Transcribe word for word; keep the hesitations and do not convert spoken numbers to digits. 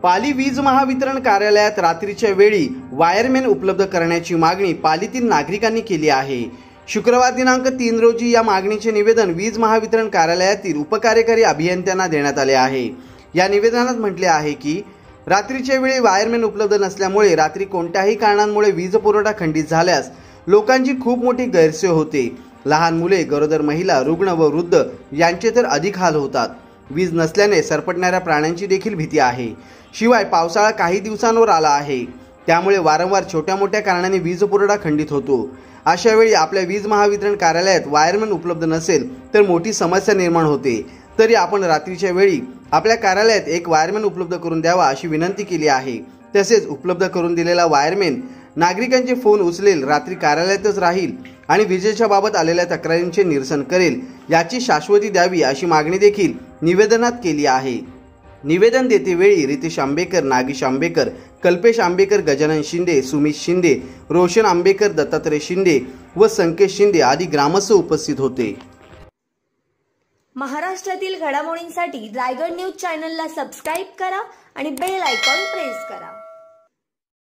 पाली वीज महावितरण कार्यालयात रात्रीच्या वेळी वायरमॅन उपलब्ध करण्याची मागणी पालीतील नागरिकांनी केली आहे। शुक्रवार दिनांक तीन रोजी या मागणीचे निवेदन वीज महावितरण कार्यालयातील उपकार्यकारी अभियंत्यांना देण्यात आले आहे। या निवेदनात म्हटले आहे की रात्रीच्या वेळी वायरमॅन उपलब्ध नसल्यामुळे रात्री कोणत्याही कारणांमुळे वीज पुरवठा खंडित झाल्यास लोकांची खूप मोठी गैरसोय होते। लहान मुले, गरोदर महिला, रुग्ण व वृद्ध यांचे तर अधिक हाल होतात। वीज नसल्याने सरपटणाऱ्या प्राण्यांची देखील भीती आहे। शिवाय पावसाळा काही दिवसांवर आला आहे, त्यामुळे वारंवार छोट्या मोठ्या कारणाने वीज पुरवठा खंडित होतो। अशा वेळी आपल्या वीज महावितरण कार्यालयात वायरमॅन उपलब्ध नसेल तर मोठी समस्या निर्माण होते। तरी आपण रात्रीच्या वेळी आपल्या कार्यालयात एक वायरमॅन उपलब्ध करून द्यावा अशी विनंती केली आहे। तसेच उपलब्ध करून दिलेला वायरमॅन नागरिकांचे फोन उचलेल, रात्री कार्यालयातच राहील आणि विजेच्या बाबत आलेल्या तक्रारींचे निरसन करेल, याची शाश्वती द्यावी अशी मागणी देखील निवेदनात केली आहे। निवेदन देते वेळी रितेश आंबेकर, नागेश आंबेकर, कल्पेश आंबेकर, गजानन शिंदे, सुमित शिंदे, रोशन आंबेकर, दत्तात्रय शिंदे व संकेश शिंदे आदी ग्रामस्थ उपस्थित होते। महाराष्ट्रातील घडामोडींसाठी रायगड न्यूज चॅनलला सबस्क्राइब करा आणि बेल आयकॉन प्रेस करा।